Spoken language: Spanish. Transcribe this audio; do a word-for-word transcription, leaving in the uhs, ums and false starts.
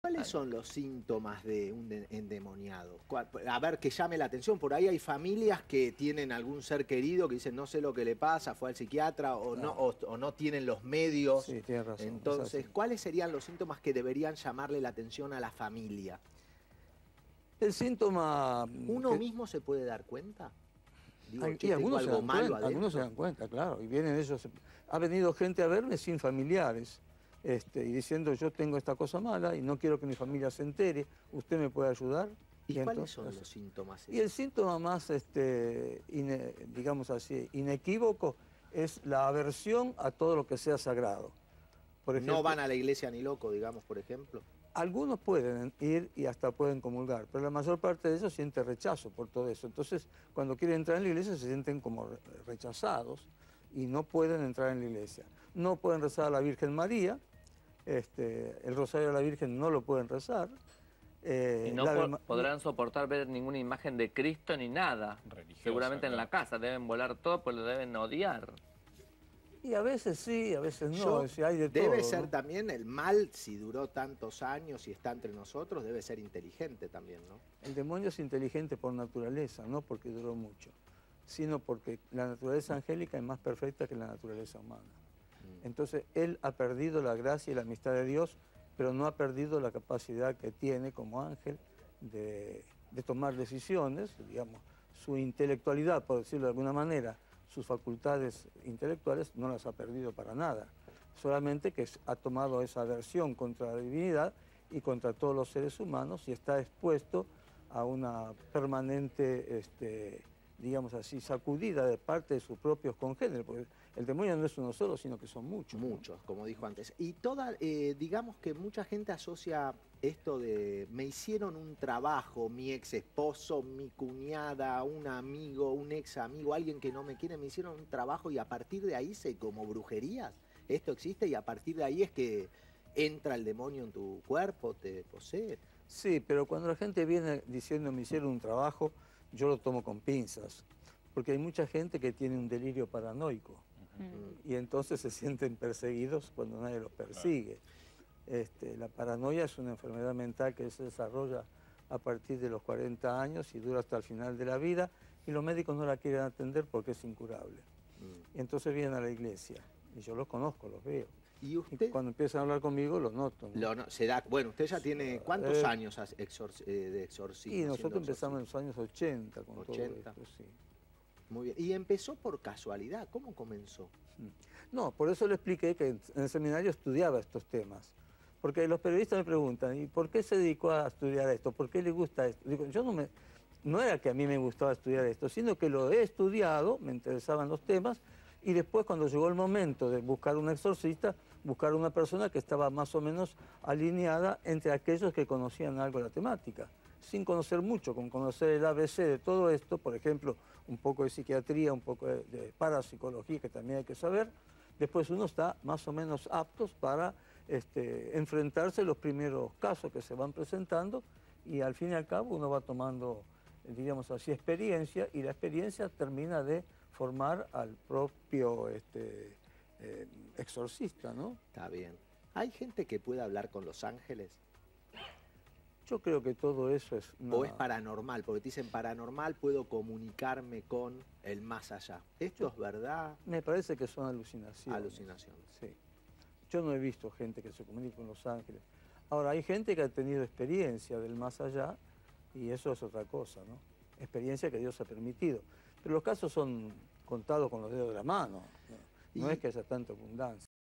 ¿Cuáles son los síntomas de un de- endemoniado? Cuál- A ver, que llame la atención. Por ahí hay familias que tienen algún ser querido que dicen no sé lo que le pasa, fue al psiquiatra o no, o, o no tienen los medios. Sí, tienes razón. es Entonces, así. ¿cuáles serían los síntomas que deberían llamarle la atención a la familia? El síntoma... ¿Uno que- mismo se puede dar cuenta? Digo, Ay, che, y tengo algunos se, algo dan malo cuenta, algunos se adentro. dan cuenta, claro, y vienen ellos. Ha venido gente a verme sin familiares, este, y diciendo yo tengo esta cosa mala y no quiero que mi familia se entere, ¿usted me puede ayudar? ¿Y, cuáles entonces, son los síntomas? Y el síntoma más, este, ine- digamos así, inequívoco es la aversión a todo lo que sea sagrado. Por ejemplo, No van a la iglesia ni loco, digamos, por ejemplo. algunos pueden ir y hasta pueden comulgar, pero la mayor parte de ellos siente rechazo por todo eso. Entonces, cuando quieren entrar en la iglesia se sienten como re- rechazados y no pueden entrar en la iglesia. No pueden rezar a la Virgen María, este, el rosario a la Virgen no lo pueden rezar. eh, Y no la Ave po- Ma- podrán soportar ver ninguna imagen de Cristo ni nada. Religiosa, Seguramente en claro. la casa deben volar todo, pues lo deben odiar. Y a veces sí, a veces no, Yo- es decir, hay de debe todo, ser ¿no? también el mal, si duró tantos años y está entre nosotros, debe ser inteligente también, ¿no? El demonio es inteligente por naturaleza, no porque duró mucho, sino porque la naturaleza angélica es más perfecta que la naturaleza humana. Entonces, él ha perdido la gracia y la amistad de Dios, pero no ha perdido la capacidad que tiene como ángel de, de tomar decisiones, digamos, su intelectualidad, por decirlo de alguna manera, sus facultades intelectuales no las ha perdido para nada, solamente que ha tomado esa aversión contra la divinidad y contra todos los seres humanos y está expuesto a una permanente, este, digamos así, sacudida de parte de sus propios congéneres, porque el demonio no es uno solo, sino que son muchos. ¿no? Muchos, como dijo antes. Y toda, eh, digamos que mucha gente asocia esto de me hicieron un trabajo, mi ex esposo, mi cuñada, un amigo, un ex amigo, alguien que no me quiere, me hicieron un trabajo y a partir de ahí se como brujerías. Esto existe y a partir de ahí es que entra el demonio en tu cuerpo, te posee. Sí, pero cuando la gente viene diciendo me hicieron un trabajo, yo lo tomo con pinzas, porque hay mucha gente que tiene un delirio paranoico y entonces se sienten perseguidos cuando nadie los persigue. Este, la paranoia es una enfermedad mental que se desarrolla a partir de los cuarenta años y dura hasta el final de la vida y los médicos no la quieren atender porque es incurable. Y entonces vienen a la iglesia y yo los conozco, los veo. ¿Y Y usted? cuando empiezan a hablar conmigo los noto. ¿no? Lo no- se da, bueno, usted ya tiene ¿cuántos Eh, años has exor- eh, de exorcismo? Y haciendo nosotros empezamos en exorcismo? los años ochenta con ochenta. todo esto, sí. Muy bien. Y empezó por casualidad. ¿Cómo comenzó? No, por eso le expliqué que en el seminario estudiaba estos temas. Porque los periodistas me preguntan, ¿y por qué se dedicó a estudiar esto? ¿Por qué le gusta esto? Digo, yo no me... No era que a mí me gustaba estudiar esto, sino que lo he estudiado, me interesaban los temas, y después cuando llegó el momento de buscar un exorcista, buscar una persona que estaba más o menos alineada entre aquellos que conocían algo de la temática, sin conocer mucho, con conocer el A B C de todo esto, por ejemplo, un poco de psiquiatría, un poco de, de parapsicología, que también hay que saber, después uno está más o menos aptos para este, enfrentarse a los primeros casos que se van presentando y al fin y al cabo uno va tomando, diríamos así, experiencia y la experiencia termina de formar al propio este, eh, exorcista, ¿no? Está bien. ¿Hay gente que pueda hablar con los ángeles? Yo creo que todo eso es... una- ¿O es paranormal? Porque te dicen paranormal, puedo comunicarme con el más allá. ¿Esto es verdad? Me parece que son alucinaciones. Alucinaciones. Sí. Yo no he visto gente que se comunique con los ángeles. Ahora, hay gente que ha tenido experiencia del más allá y eso es otra cosa, ¿no? Experiencia que Dios ha permitido. Pero los casos son contados con los dedos de la mano. No, no Y- es que haya tanta abundancia.